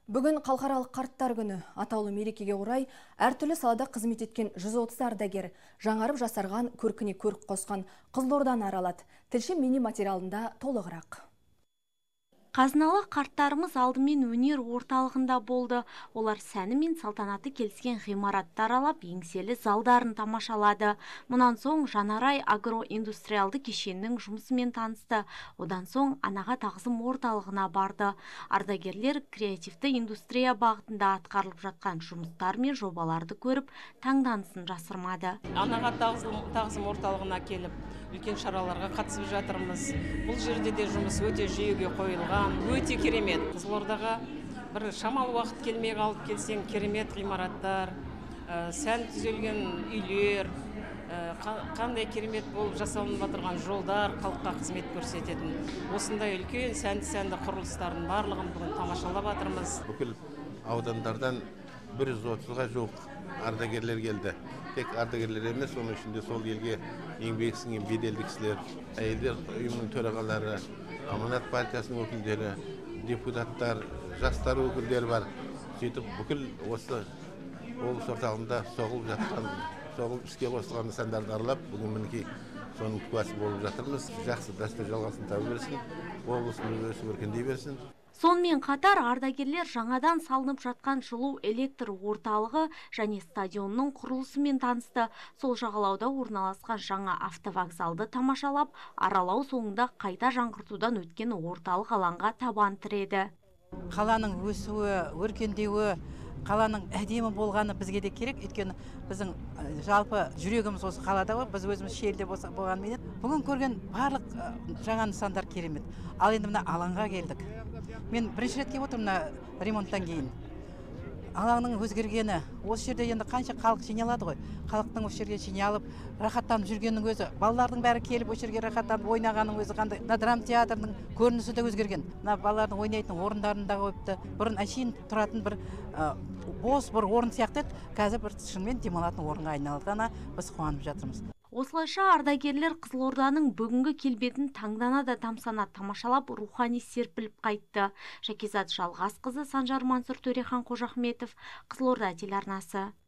Бүгін халықаралық қарттар күні. Атаулы мерекеге орай әртүрлі салада қызмет еткен 130 ардагер жаңарып жасарған көркіне көрік қосқан Қызылорданы аралады. Тілші мини материалында толығырақ. Қазыналы қарттарымыз алдымен өнер орталығында болды. Олар сәні мен салтанаты келіскен ғимаратты аралап, еңселі залдарын тамашалады. Мұнан соң Жанарай агроиндустриалды кешеннің жұмысымен танысты. Одан соң анаға тағзым орталығына барды. Ардагерлер креативті индустрия бағытында атқарылып жатқан жұмыстар мен жобаларды көріп, таңданысын жасырмады. Анаға тағзым орталығына келіп, үлкен шараларға қатысып жатырмыз. Бұл жерде де жұмыс өте жүйеге қойылған, өте керемет. Қызылордаға бір шамалы уақыт келмей қалып келсең, керемет ғимараттар, сән түзелген үйлер, қандай керемет болып жасалынып отырған жолдар, халыққа қызмет көрсететін. Осындай үлкен сәнді құрылыстардың барлығын бүгін тамашалап жатырмыз. Бүкіл аудандардан 130-ға жуық ардагерлер келді. Тек ардагерлер емес, оның ішінде сол елге еңбек сіңген беделді кісілер, әйелдер ұйымының төрағалары, Аманат партиясының өкілдері, депутаттар, жастар өкілдері бар. Сөйтіп бүкіл осы облыс орталығында соғылып іске қосылған нысандарды аралап, бүгін мінекей соның куәсі болып жатырмыз. Жақсы дәстүр жалғасын таба берсін, облысымыз өсіп өркендей берсін. Сонымен қатар ардагерлер жаңадан салынып жатқан жылу электр орталығы және стадионның құрылысымен танысты. Сол жағалауда орналасқан жаңа автовокзалды тамашалап, аралау соңында қайта жаңғыртудан өткен орталық алаңға табан тіреді. Қаланың өсуі, өркендеуі, қаланың әдемі болғаны бізге де керек. Өйткені біздің жалпы жүрегіміз осы қалада ғой, біз өзіміз шелде болғанменен бүгін көрген барлық жаңа нысандар керемет. Ал енді мына алаңға келдік. Мен бірінші рет келіп отырмын ремонттан кейін. Алаңның өзгергені, осы жерде енді қанша халық жиналады ғой. Халықтың осы жерге жиналып, рахаттанып жүргеннің өзі, балалардың бәрі келіп осы жерге рахаттанып ойнағанның өзі қандай. Драма театрының көрінісі де өзгерген. Балалардың ойнайтын орындарын да қойыпты. Бұрын әшейін тұратын бір бос бір орын сияқты еді, қазір бір шынымен демалатын орынға айналғанына біз қуанып жатырмыз. Осылайша ардагерлер Қызылорданың бүгінгі келбетін таңдана да тамсана тамашалап, рухани серпіліп қайтты. Шәкизат Жалғасқызы, Санжар Мансұр Төрехан Қожахметов, Қызылорда телеарнасы.